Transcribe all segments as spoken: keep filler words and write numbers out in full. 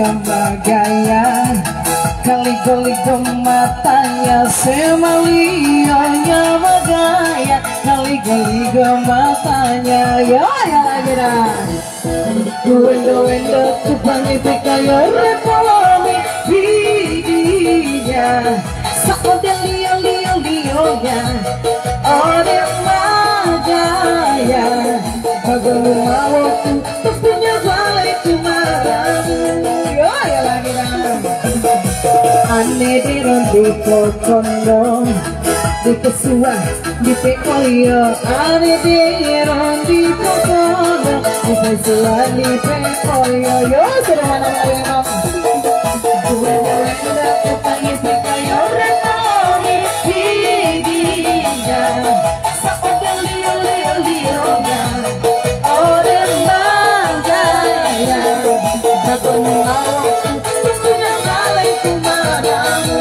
gaya, kali-kali matanya semalionya bagaya, kali-kali matanya ya ya lagi dah. Wendo-wendo tupangi pikayo repolomi bidinya, sakode lio-lio-lionya, ode magaya, bagamu mau tupunya balik kemaramu ya ya lagi dah. Ane di rondi pokono, di kesua, di pekoyo. Ane di rondi pokono, di kesua, di pekoyo. Yo sudah mana mana dua dua tupangi pekoyo rekoni hidinya, sakode lio lio lionya, ode magaya, bagamu mau tupunya balik kemaramu.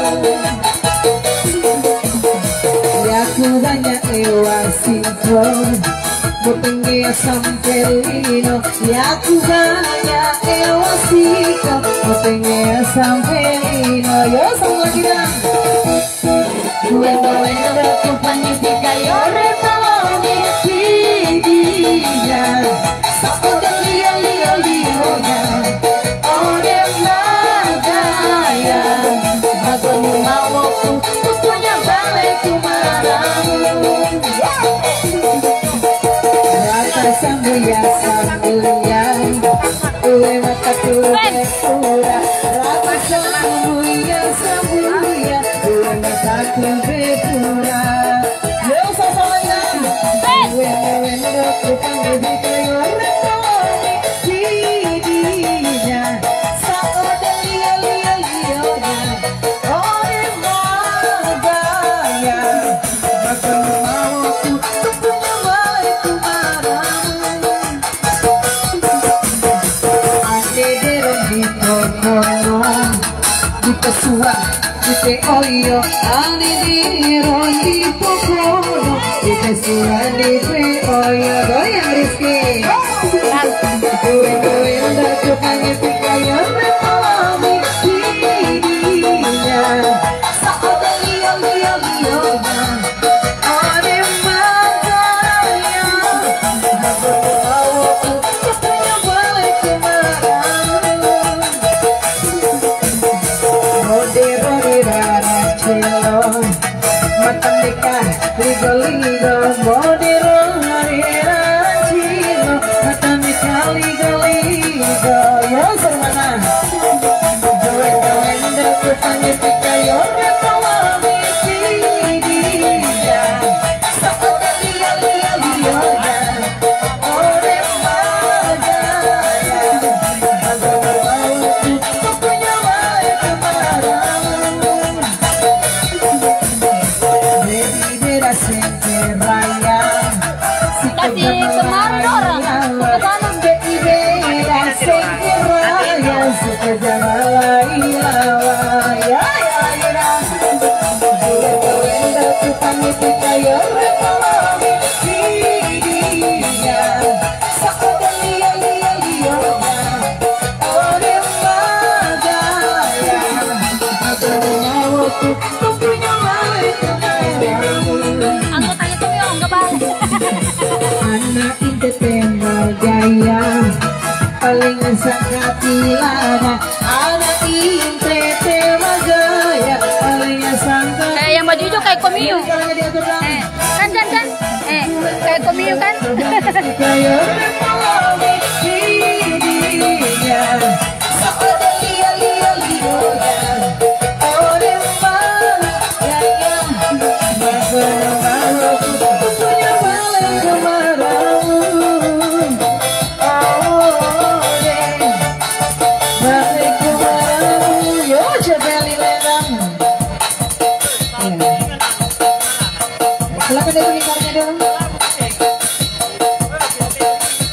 Ya ku banyak ewa sinkron, botengnya sampelino. Ya ku banyak ewa sinkron, botengnya sampelino. Yo sama kita. Wendo-wendo tupangi pikayo repoloni hidinya, sakode lio-lio-lionya, ode magaya, bagamu mau tupunya balik kemaramu. Rata sambuya sambuya, lewat aku pura. Rata sambuya sambuya, lewat aku pura. Yo sasawaya, wendo-wendo tupangi pikayo repoloni hidinya, sakode lio-lio-lionya, ode magaya, bagamu mau tupunya balik kemaramu. Ane dero di pokono, di kesua, di peoyo. Ane dero di pokono, di kesua, di peoyo. Goyang Rizky. Wendo-wendo tupangi pikayo repoloni hidinya, sakode lio-lio-lionya, ode magaya, bagamu mau tupunya balik kemaramu. Mode-mode celo, mata nikah ligo-ligo. Mode-mode celo, mata nikah ligo-ligo. Yo sermana. Wendo-wendo tupangi pikayo repoloni hidinya, sakode lio-lio-lionya, ode magaya, bagamu mau tupunya balik kemaramu. Baby beda raya, Kasih kemana orang? Kemana? baby beda raya, suka jangan ilawa. Ya ya ya. Wendo-wendo tupangi pikayo repoloni hidinya, sakode lio-lio-lionya, ode magaya, bagamu mau tupunya balik kemaramu. Aku tanya tuh yang nggak balik. Anak independen gaya, paling sangat ilana. Anak independen gaya, paling sangat. Eh yang baju hijau kayak komiu. Eh kan kan kan. Eh kayak komiu kan. Kayo repoloni hidinya, sakode lio-lio-lionya, ode magaya, bagamu mau tupunya balik kemaramu. Ode balik kemaramu. Yo jebeli ledang. Silakan deh lingkarnya dong.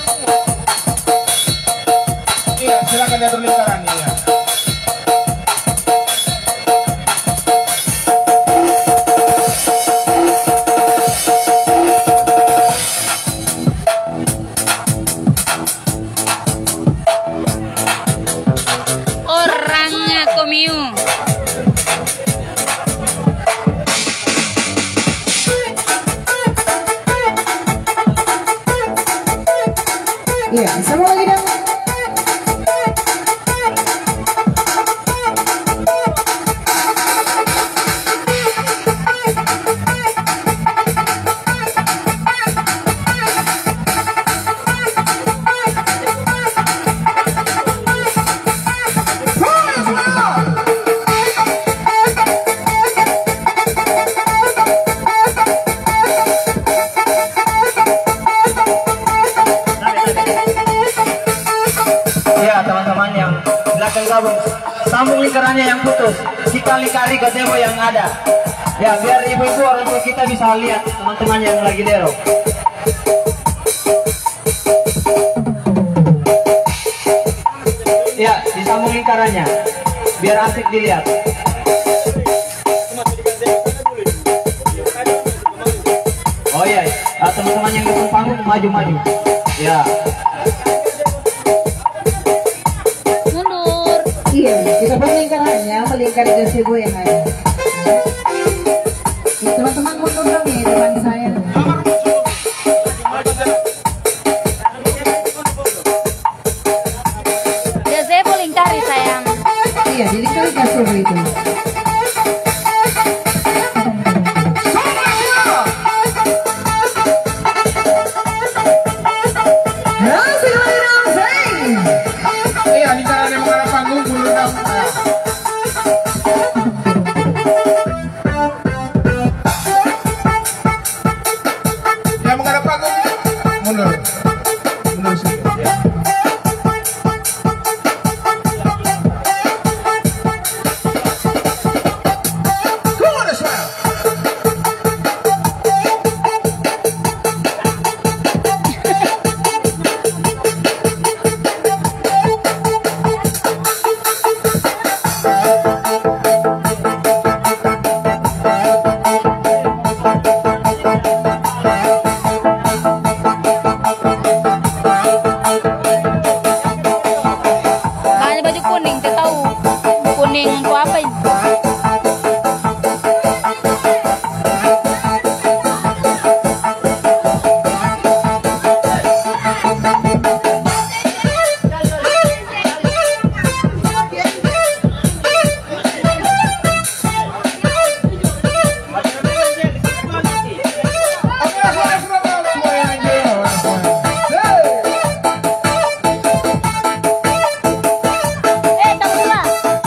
Iya, semua lagi dong. Ya teman-teman yang silakan gabung, sambung lingkarannya yang putus, kita lingkari gazebo yang ada. Ya biar ibu-ibu orang tua kita bisa lihat teman-teman yang lagi dero. Ya disambung lingkarannya, biar asik dilihat. Oh iya, ah, teman-teman yang di panggung maju-maju. Ya. Iya, kita melingkarnya, melingkari gazebo yang ada. Ya, teman-teman mundur dong nih depan saya. Gazebo lingkari sayang. Iya, dilingkari gazebo itu. Iya, lingkaran yang mengarah panggung mundur dong. Yang mengarah panggung mundur. Mundur sedikit. Ya. Come on, smile. Makanya baju kuning, kita tahu kuning untuk apa ini? Eh, tak pula.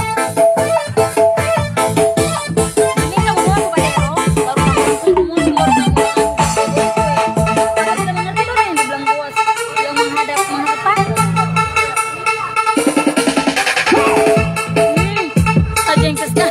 Ini kamu mau apa ya? Baru kamu mundur. Kita mengerti dong yang dibilang puas, yang menghadap menghadap. Hmm, saja yang kesana.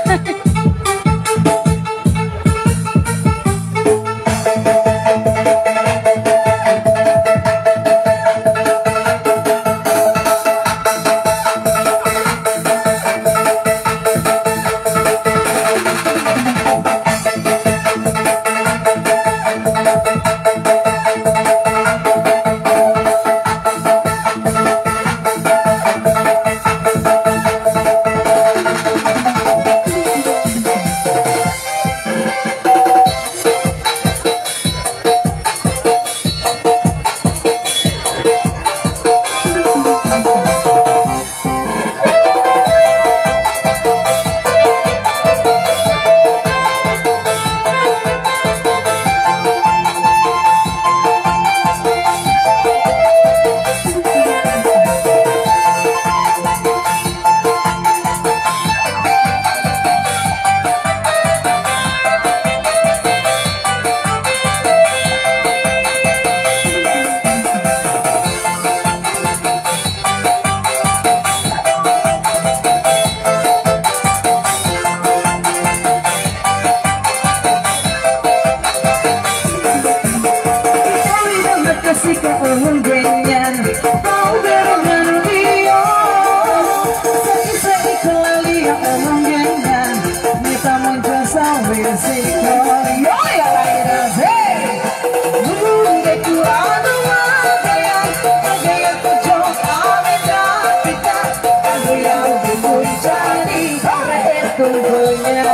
Kasih ke umum genyan, kau berenang dia. Sakit-sakit kelali yang umum genyan, kita muncul sambil siko. Yo ya lahiran hey, bunda kurang makanya, makanya tujuh ameda kita, aku yang dimuncari, itu punya.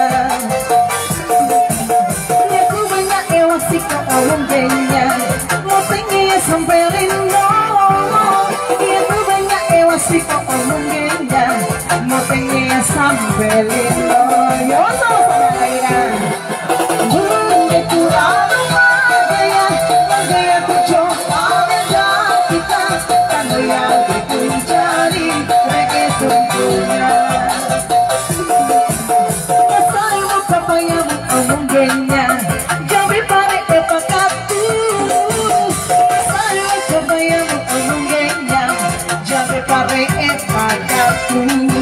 Aku banyak ewak sih ke umum genyan. Sampai rindu si kau omongnya motennya sampai lilo yo sama saya bunda kurang gaya gaya kocok ada kita kan yang dicari mereka tentunya saya papa yang omongnya jadi pare epakatu saya papa yang omongnya jadi pare epakatu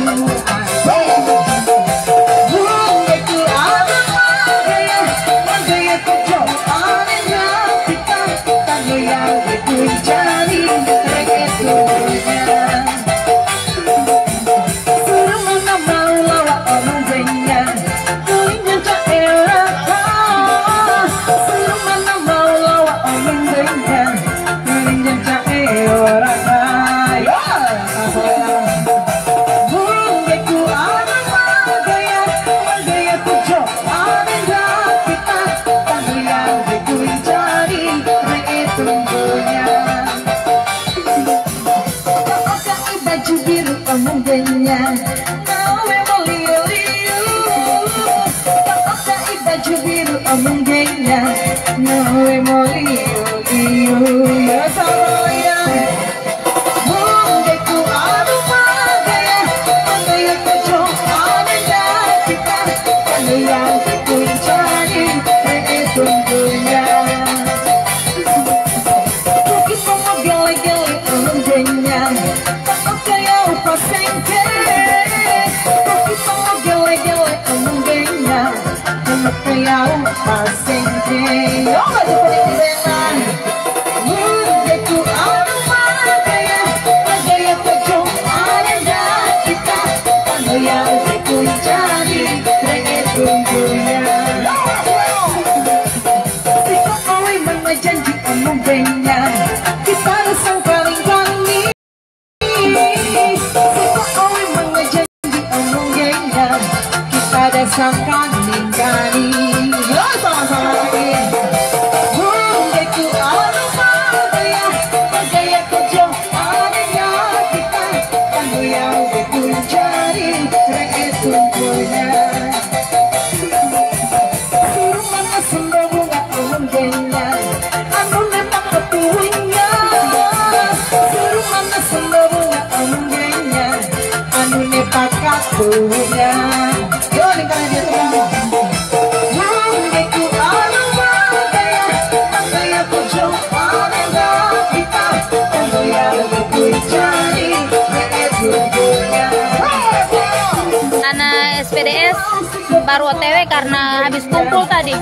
sangkan ninggali yo sama-sama lagi bundeku aroma gaya gaya kejong adanya kita kamu yang dicari reke tumpunya suruh mana sembah bunga umumnya anu memang ketuanya suruh mana sembah bunga umumnya anu nepak katunya Anak S P D S baru O T W karena habis kumpul tadi.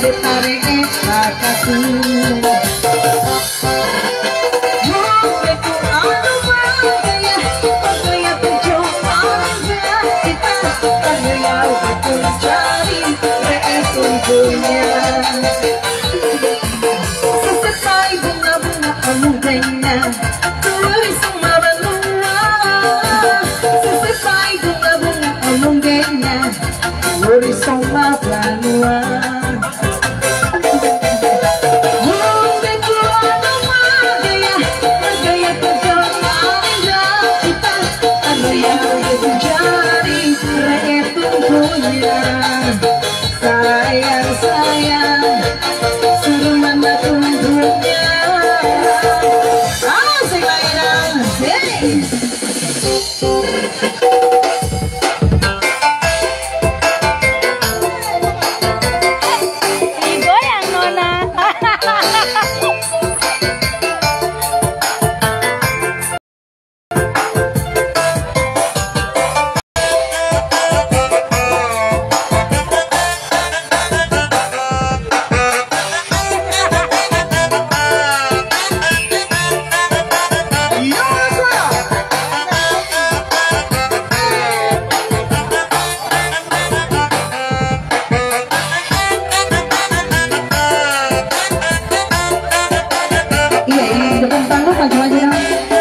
tarik kakakku. Hatiku anu bagaya, bagaya tujuh orang kita, bagaya betul cari reesungguhnya. Sesuai bunga-bunga mudanya, tulis semua benua. Sesuai bunga-bunga mudanya, tulis semua benua. Sayang sayang suruh mana tunggunya. Ah, sayang, hey. Digoyang Nona. Iya, ini depan panggung maju-maju dong.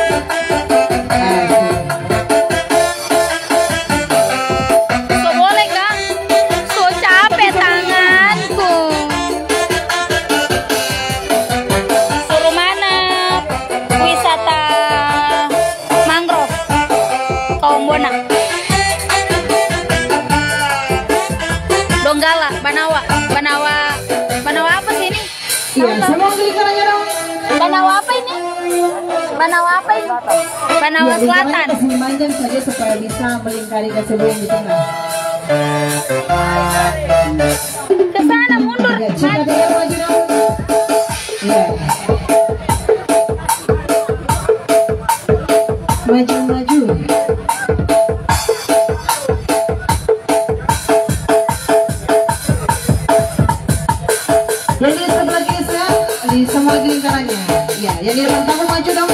So boleh kak? So capek tanganku. Suruh mana? Wisata mangrove Tombona, Donggala, Banawa, Banawa, Banawa apa sih ini? Iya, semua lingkarannya dong. Banawa apa ini? Banawa apa ini? Banawa Iya, Selatan. lingkarannya kasih panjang saja supaya bisa melingkari ke sebelum di tengah. Ke sana mundur. Iya, jika dia maju dong. Iya. Maju maju. Yang di sebelah kiri saya, di semua lingkarannya. Iya, yang di depan kamu maju dong.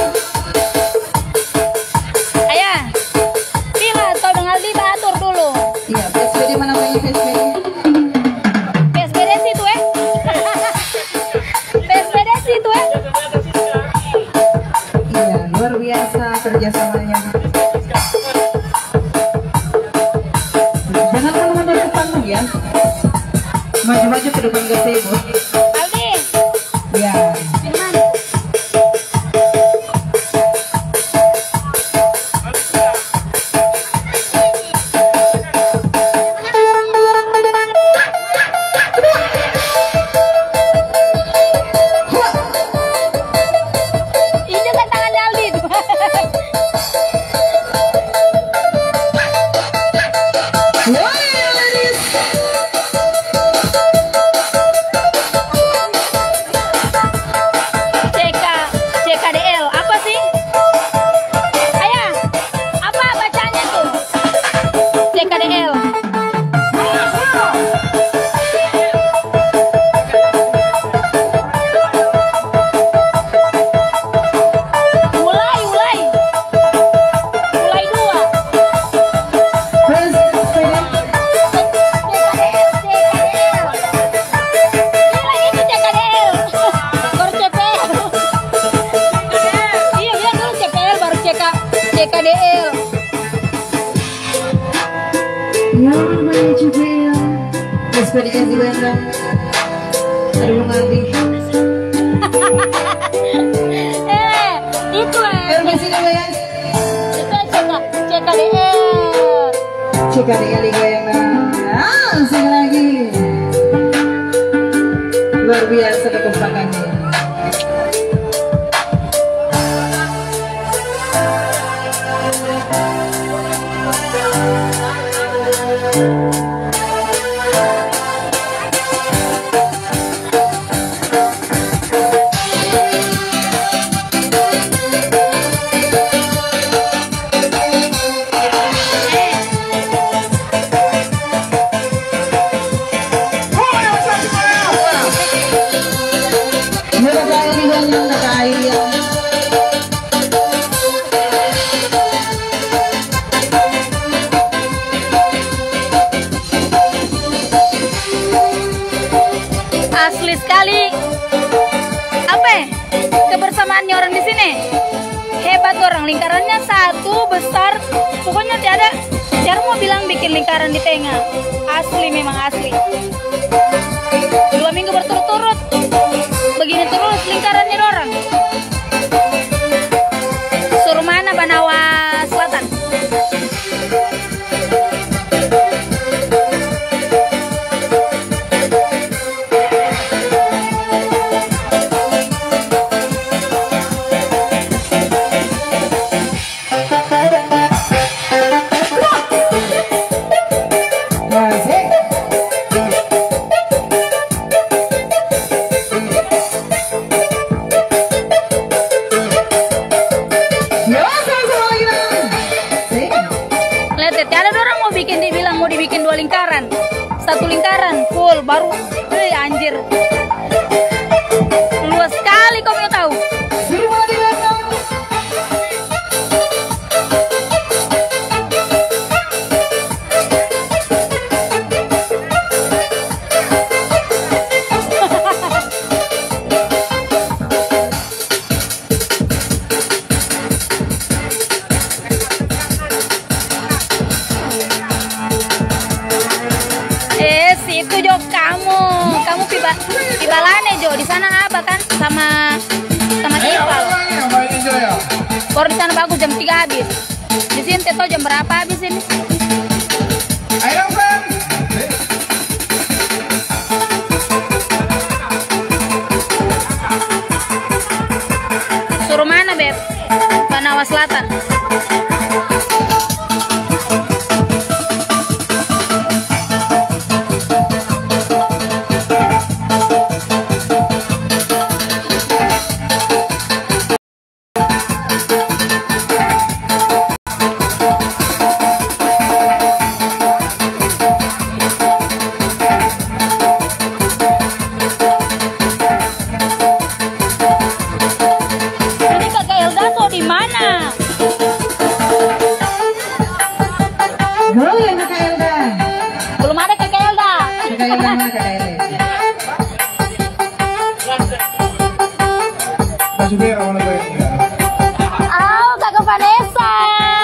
Ayah, bila kau dengan Liba atur dulu. Iya, P S B D mana namanya P S B D? P S B D situ eh. P S B D situ eh. Iya, luar biasa kerjasamanya. Jangan kalau mundur ke panggung ya. Maju-maju ke depan gazebo. Aldi, Iya. Firman. Ini kan tangannya Aldi. C K C K D L apa sih? Ayah, apa bacanya tuh? C K D L. Mulai, mulai. Mulai dua. Terus sepeda. Gila itu C K D L. Baru C P L. Iya bilang dulu C P L baru C K C K D L. Ya, namanya juga ya. Terus sepeda ganti bandang. Aduh, ngerti. Eh, itu eh. Ayo kasih dulu ya. Itu C K C K D L. Cika kali goyang. Ah, sekali lagi. Luar biasa kekompakannya. Asli sekali. Apa ya? Kebersamaannya orang di sini. Hebat orang, lingkarannya satu besar. Pokoknya tiada tiada mau bilang bikin lingkaran di tengah. Asli, memang asli. Dua minggu berturut-turut begini terus lingkarannya orang. Suruh mana Banawa Selatan. Bikin dua lingkaran, satu lingkaran full baru, eh anjir, luas sekali kau mau tahu. Itu Jo, kamu, kamu piba, pibalane Jo, di sana apa kan sama sama Ipal. Baru di sana bagus jam tiga habis. Di sini Teto jam berapa habis ini? Ayo kan. Suruh mana Beb? Banawa Selatan. Belum ada Kakak Elda. Kakak Elda mana Kakak Elda? Oh, Kakak Vanessa.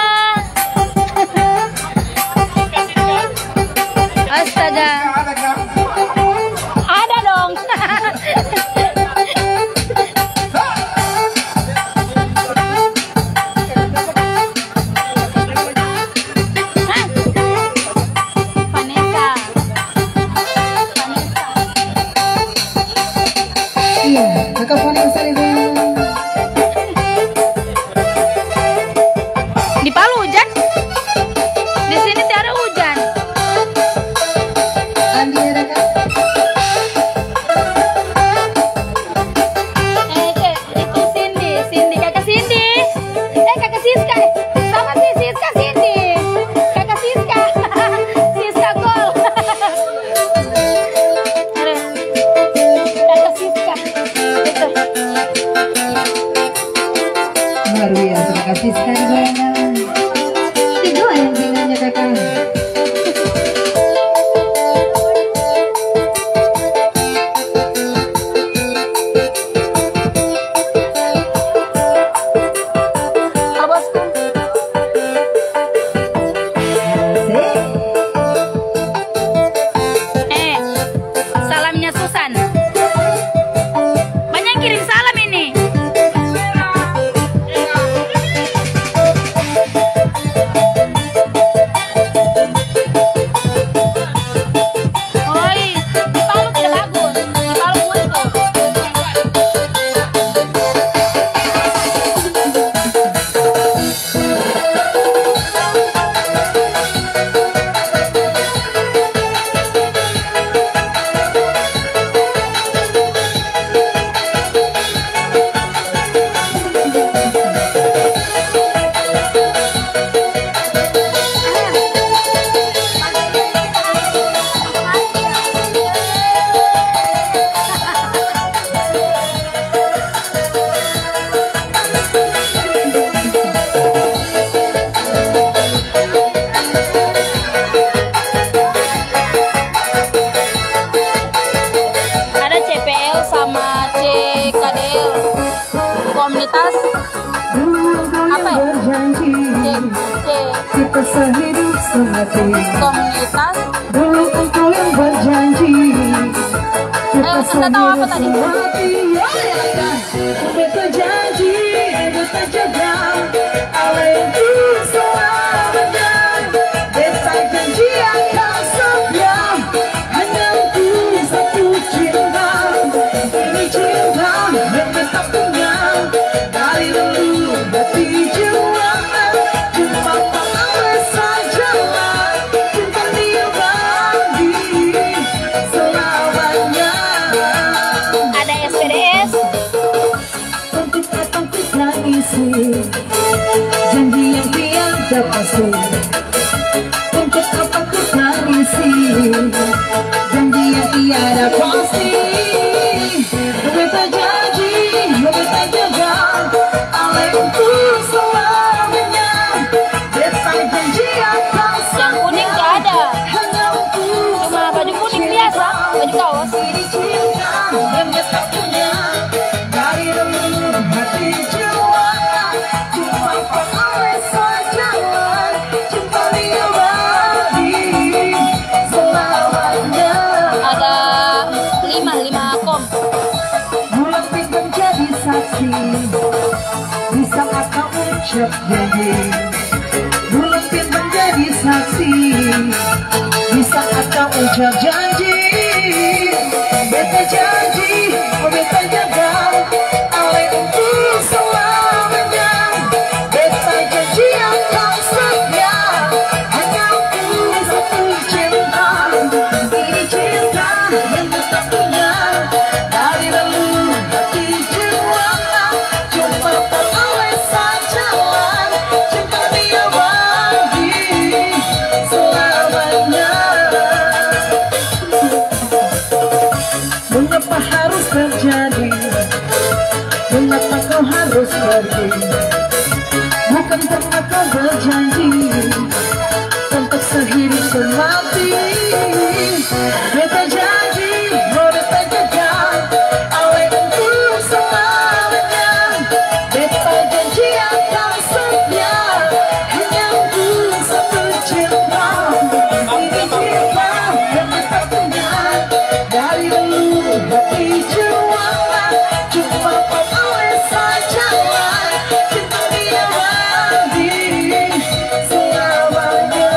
Astaga. Ada dong. Di Palu hujan? Di sini tiada hujan. Andi ada kan? Eh, eh, itu Cindy, Cindy, kakak Cindy. Eh, kakak Siska, sama si Siska Cindy. Kakak Siska, Siska Gol. Kakak Siska, itu. sehidup semati. Komunitas. Dulu engkau yang berjanji Eh, Ustaz tahu apa tadi? Beta janji, beta jaga, alaiku selamanya. Beta janji akan setia, hanya untuk satu cinta. Ini cinta yang beta punya, dari dulu hati jiwa. Cuma pengalaman sajalah, cinta dia bagi selamanya. Ada S P D S. Untuk apa kita isi janji yang tiada pasti. Untuk apa kita isi janji yang tiada pasti. Beta janji, beta jaga, alaiku selamanya. Beta janji akan Yang kuning gak ada. hanya untuk Cuma baju kuning biasa, baju kaos. ini cinta yang beta punya, dari dulu hati jiwa. Cuma pengalaman sajalah, cinta dia bagi selamanya. Ada lima, lima kom. Bulan bintang jadi saksi, bisa kau ucap janji. Bulan bintang jadi saksi, bisa kau ucap janji. Beta janji, oh beta jaga, alaiku selamanya. Beta janji akan setia, hanya untuk satu cinta. Ini cinta yang beta punya, dari dulu hati jiwa. Cuma pengalaman sajalah, cinta dia bagi selamanya. Mengapa harus terjadi? Mengapa kau harus pergi? Bukan karena kau berjanji untuk sehidup semati. Beta janji, oh beta jaga, alaiku selamanya. Beta janji akan setia, hanya untuk satu cinta. Ini cinta yang beta punya, dari dulu hati jiwa. Cuma pengalaman sajalah, cinta dia bagi selamanya.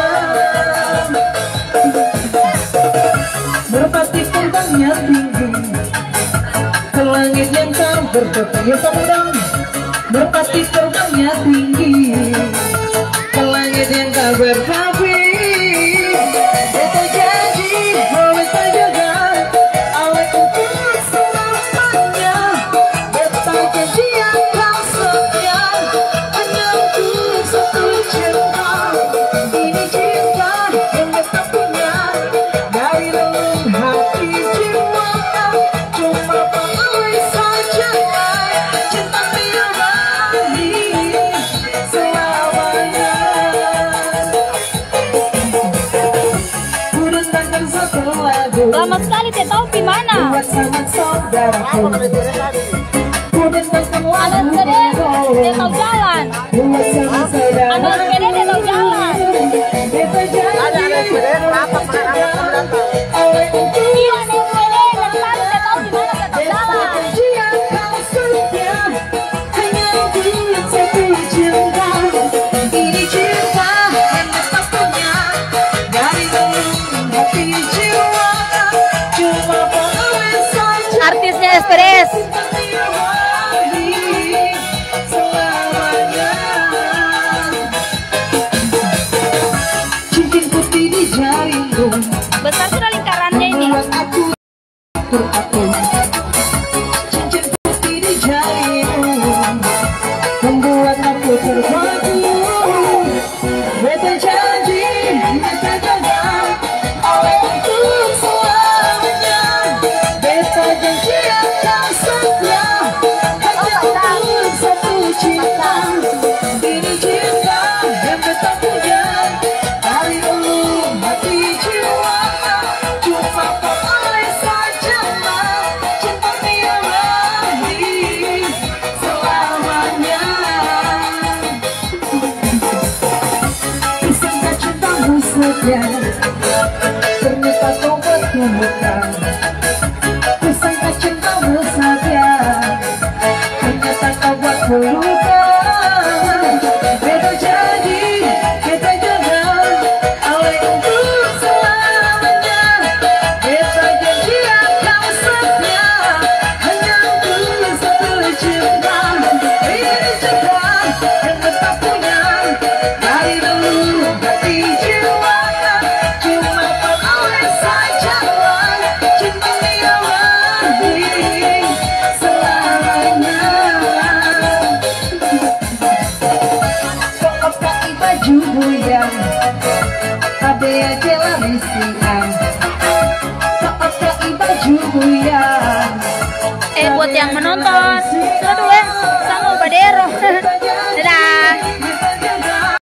Merpati terbangnya tinggi ke langit yang kau berpetih pandang. Merpati terbangnya tinggi ke langit yang kau berpetih. Beta janji, oh beta jaga, alaiku selamanya. Beta janji akan setia, hanya untuk satu cinta. Ini cinta yang beta punya, dari dulu hati jiwa. Cuma pengalaman sajalah, cinta dia bagi selamanya. Kudendangkan satu lagu Lama sekali saya tahu di mana. buat sama saudaraku. Kudendangkan Ada lagu S P D S, dia tahu jalan. buat sama saudaraku. Ada S P D S, dia tahu jalan. Beta janji, Kenapa pakai rambut berapa? alaiku Iya, ada S P D S, dan baru saya tahu di mana saya tahu jalan. janji akan setia, hanya untuk satu cinta. Ini cinta yang beta punya, dari dulu hati jiwa. Cuma pengalaman saja, Artisnya S P D S. cinta dia bagi selamanya. Cincin putih di jariku Besar sudah lingkarannya ini. membuat aku terpaku. Cincin putih di jariku membuat aku terpaku. Beta janji, beta jaga, alaiku selamanya. Beta janji akan setia, hanya untuk satu cinta. Ini cinta yang beta punya, dari dulu hati jiwa. Cuma pengalaman sajalah, bukan. Kusangka cintamu saja, ternyata kau buatku luka. Beta jadi, beta jangan alay untuk selamanya. Beta janji akan setia hanya untuk satu cinta. Ini cinta yang beta punya dari dulu hati jiwa. Cuma pengawet saja cinta yang lagi selamanya. Kok pakai baju buyang, abe aja lah bisian. Kok pakai baju buyang. Eh buat yang menonton, aduh eh, sama Badero.